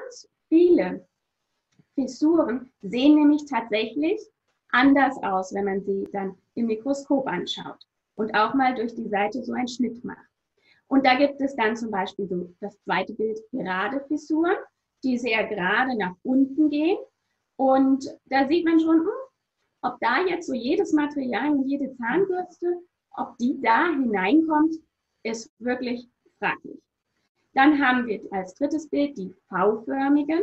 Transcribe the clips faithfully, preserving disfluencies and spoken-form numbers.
ganz viele Fissuren sehen nämlich tatsächlich anders aus, wenn man sie dann im Mikroskop anschaut und auch mal durch die Seite so einen Schnitt macht. Und da gibt es dann zum Beispiel so das zweite Bild, gerade Fissuren, die sehr gerade nach unten gehen. Und da sieht man schon, ob da jetzt so jedes Material und jede Zahnbürste, ob die da hineinkommt, ist wirklich fraglich. Dann haben wir als drittes Bild die V-förmigen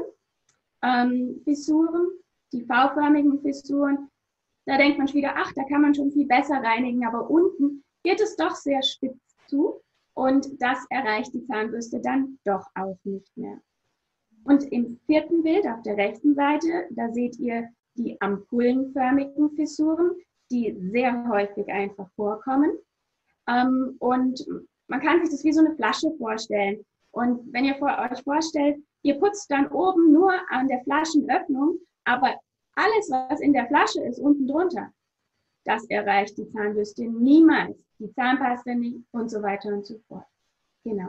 ähm, Fissuren. Die V-förmigen Fissuren, da denkt man schon wieder, ach, da kann man schon viel besser reinigen, aber unten geht es doch sehr spitz zu. Und das erreicht die Zahnbürste dann doch auch nicht mehr. Und im vierten Bild auf der rechten Seite, da seht ihr die ampullenförmigen Fissuren, die sehr häufig einfach vorkommen. Ähm, und man kann sich das wie so eine Flasche vorstellen. Und wenn ihr vor, euch vorstellt, ihr putzt dann oben nur an der Flaschenöffnung, aber alles, was in der Flasche ist, unten drunter, das erreicht die Zahnbürste niemals. Die Zahnpasta nicht und so weiter und so fort. Genau.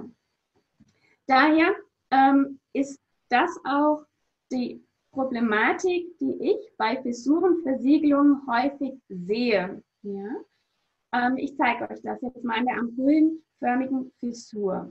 Daher ähm, ist das auch die Problematik, die ich bei Fissurenversiegelungen häufig sehe. Ja? Ähm, ich zeige euch das jetzt mal an der ampullenförmigen Fissur.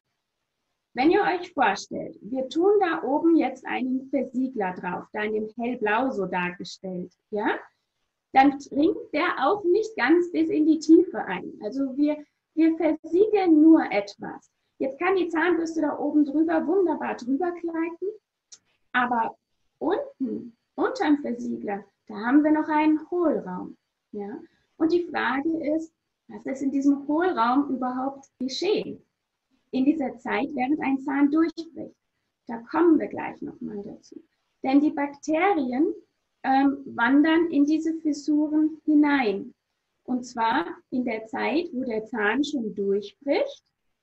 Wenn ihr euch vorstellt, wir tun da oben jetzt einen Versiegler drauf, da in dem hellblau so dargestellt, ja? Dann dringt der auch nicht ganz bis in die Tiefe ein. Also wir, wir versiegeln nur etwas. Jetzt kann die Zahnbürste da oben drüber wunderbar drüber gleiten, aber unten, unterm Versiegler, da haben wir noch einen Hohlraum. Ja? Und die Frage ist, was ist in diesem Hohlraum überhaupt geschehen? In dieser Zeit, während ein Zahn durchbricht. Da kommen wir gleich nochmal dazu. Denn die Bakterien ähm, wandern in diese Fissuren hinein. Und zwar in der Zeit, wo der Zahn schon durchbricht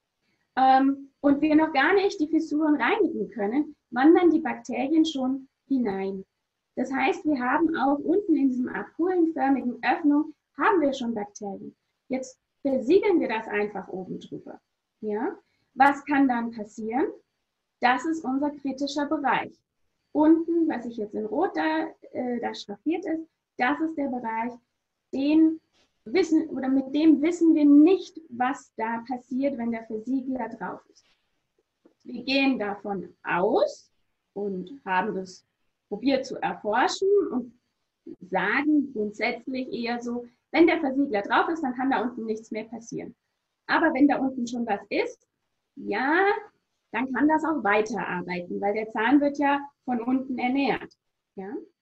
ähm, und wir noch gar nicht die Fissuren reinigen können, wandern die Bakterien schon hinein. Das heißt, wir haben auch unten in diesem ampullenförmigen Öffnung, haben wir schon Bakterien. Jetzt versiegeln wir das einfach oben drüber. Ja? Was kann dann passieren? Das ist unser kritischer Bereich. Unten, was ich jetzt in Rot da, äh, da schraffiert ist, das ist der Bereich, den wissen, oder mit dem wissen wir nicht, was da passiert, wenn der Versiegler drauf ist. Wir gehen davon aus und haben das probiert zu erforschen und sagen grundsätzlich eher so, wenn der Versiegler drauf ist, dann kann da unten nichts mehr passieren. Aber wenn da unten schon was ist, ja, dann kann das auch weiterarbeiten, weil der Zahn wird ja von unten ernährt. Ja?